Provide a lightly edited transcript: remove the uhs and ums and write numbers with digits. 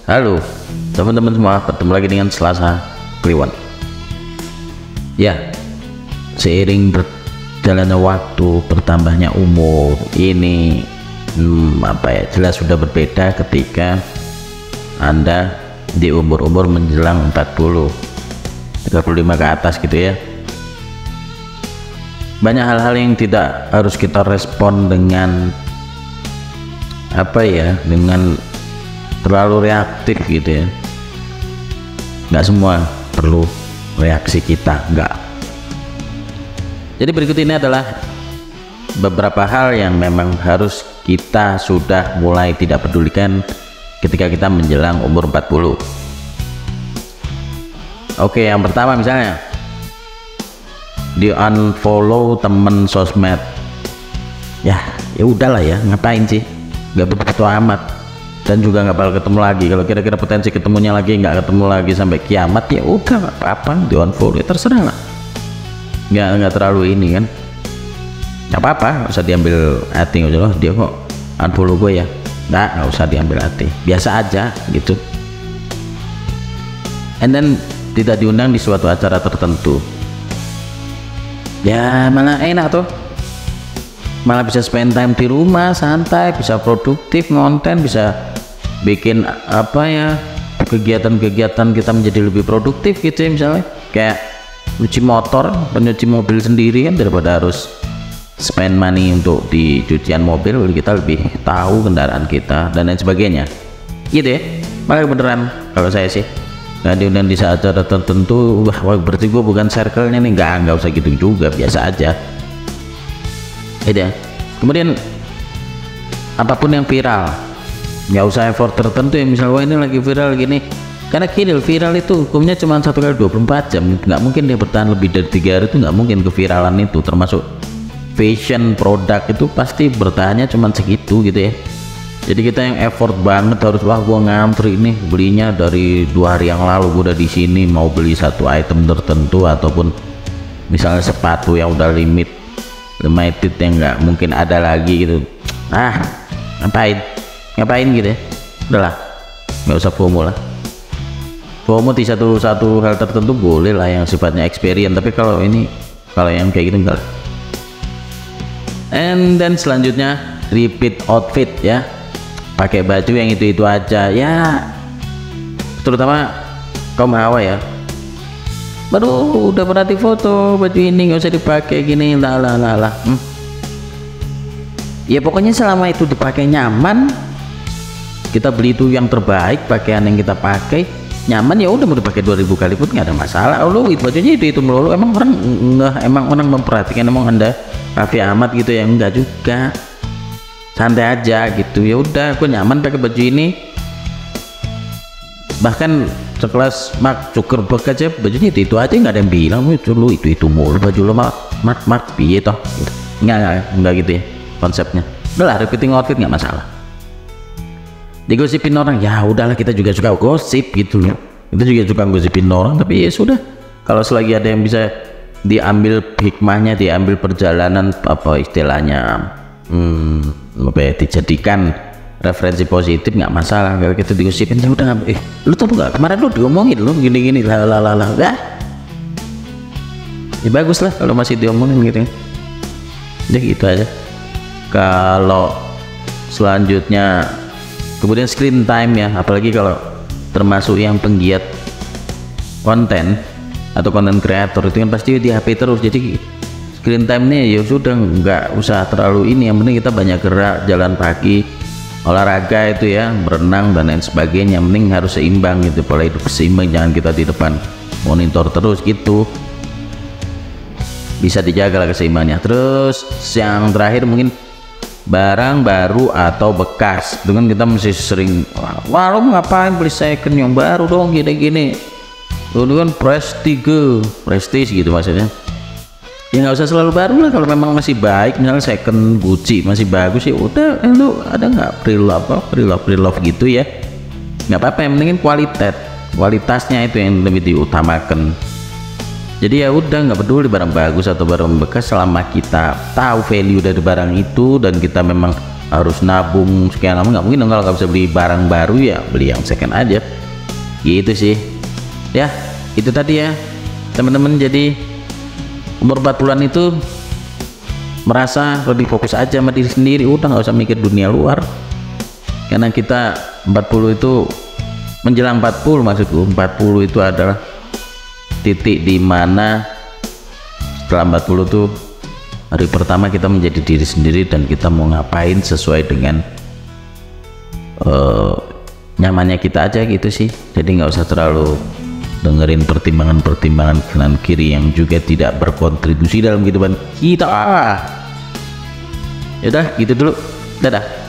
Halo teman-teman semua, bertemu lagi dengan Selasa Kliwon. Ya, seiring berjalannya waktu, bertambahnya umur, ini jelas sudah berbeda ketika Anda di umur-umur menjelang 40, 35 ke atas gitu ya. Banyak hal-hal yang tidak harus kita respon dengan dengan terlalu reaktif gitu ya. Nggak semua perlu reaksi kita, nggak. Jadi berikut ini adalah beberapa hal yang memang harus kita sudah mulai tidak pedulikan ketika kita menjelang umur 40. Oke, yang pertama misalnya di unfollow temen sosmed. Ya udahlah ya, ngapain sih, nggak betul amat. Dan juga nggak bakal ketemu lagi. Kalau kira-kira potensi ketemunya lagi nggak ketemu lagi sampai kiamat, ya udah nggak apa-apa, di unfollow ya terserah lah. Nggak terlalu ini kan, nggak apa-apa, nggak usah diambil hati. Loh, dia kok unfollow gue ya, nggak usah diambil hati, biasa aja gitu. And then tidak diundang di suatu acara tertentu, ya malah enak tuh, malah bisa spend time di rumah santai, bisa produktif ngonten, bisa bikin kegiatan-kegiatan kita menjadi lebih produktif gitu ya. Misalnya kayak cuci motor, penyuci mobil sendiri kan, daripada harus spend money untuk di cucian mobil, kita lebih tahu kendaraan kita dan lain sebagainya gitu ya. Makanya beneran kalau saya sih nggak diundang di saat acara tertentu, wah berarti gue bukan circle-nya nih. Nggak usah gitu juga, biasa aja ya. Kemudian apapun yang viral, nggak usah effort tertentu ya. Misalnya wah ini lagi viral gini, karena gini, viral itu hukumnya cuma 1 kali 24 jam, nggak mungkin dia bertahan lebih dari 3 hari. Itu nggak mungkin keviralan itu, termasuk fashion produk itu pasti bertahannya cuma segitu gitu ya. Jadi kita yang effort banget harus, wah gua ngantri nih, belinya dari 2 hari yang lalu, gua udah di sini mau beli satu item tertentu, ataupun misalnya sepatu yang udah limited yang nggak mungkin ada lagi gitu. Ngapain gitu ya. Udahlah, nggak usah FOMO lah. FOMO di satu hal tertentu boleh lah yang sifatnya experience, tapi kalau yang kayak gitu enggak. And then selanjutnya repeat outfit ya, pakai baju yang itu aja ya, terutama kaum hawa ya. Baru udah pernah foto baju ini nggak usah dipakai gini lah. Ya pokoknya selama itu dipakai nyaman, kita beli itu yang terbaik, pakaian yang kita pakai nyaman, ya udah mau dipakai 2000 kali pun nggak ada masalah. Lu bajunya itu melulu, emang orang memperhatikan, emang Anda rapi amat gitu ya? Enggak juga, santai aja gitu. Ya udah, aku nyaman pakai baju ini. Bahkan sekelas Mark Zuckerberg aja bajunya itu aja, nggak ada yang bilang lu itu mulu baju lu. Mark piye toh gitu. Enggak gitu ya konsepnya. Udah lah, repeating outfit nggak masalah. Digosipin orang, ya udahlah, kita juga suka gosip gitu loh. Kita juga suka gosipin orang, tapi ya sudah, kalau selagi ada yang bisa diambil hikmahnya, diambil perjalanan istilahnya dijadikan referensi positif, nggak masalah. Kalau kita digosipin, ya udah, lu tahu nggak kemarin lu diomongin lu gini lah, ya bagus lah kalau masih diomongin gitu ya, gitu aja. Kalau selanjutnya kemudian screen time ya, apalagi kalau termasuk yang penggiat konten atau konten kreator itu kan pasti di HP terus. Jadi screen time nya ya sudah nggak usah terlalu ini, yang penting kita banyak gerak, jalan pagi, olahraga itu ya, berenang dan lain sebagainya. Yang penting harus seimbang gitu, pola hidup seimbang, jangan kita di depan monitor terus gitu, bisa dijaga lah keseimbangannya. Terus yang terakhir mungkin barang baru atau bekas itu kan kita masih sering, wah lu ngapain beli second, yang baru dong gini lu kan prestige gitu maksudnya. Ya nggak usah selalu baru lah, kalau memang masih baik, misalnya second Gucci masih bagus ya udah, lu ada nggak pre-love gitu ya, nggak apa-apa, yang penting kualitasnya itu yang lebih diutamakan. Jadi ya udah, nggak peduli barang bagus atau barang bekas, selama kita tahu value dari barang itu dan kita memang harus nabung sekian lama, nggak mungkin dong. Kalau nggak bisa beli barang baru ya beli yang second aja gitu sih ya. Itu tadi ya teman-teman, jadi umur 40-an itu merasa lebih fokus aja sama diri sendiri, udah nggak usah mikir dunia luar. Karena kita 40 itu menjelang 40, maksudku 40 itu adalah titik dimana setelah 40 tuh hari pertama kita menjadi diri sendiri dan kita mau ngapain sesuai dengan nyamannya kita aja gitu sih. Jadi nggak usah terlalu dengerin pertimbangan-pertimbangan kanan kiri yang juga tidak berkontribusi dalam kehidupan kita. Yaudah gitu dulu, dadah.